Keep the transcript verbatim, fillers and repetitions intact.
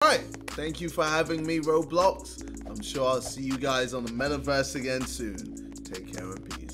right. Thank you for having me, Roblox. I'm sure I'll see you guys on the metaverse again soon. Take care and peace.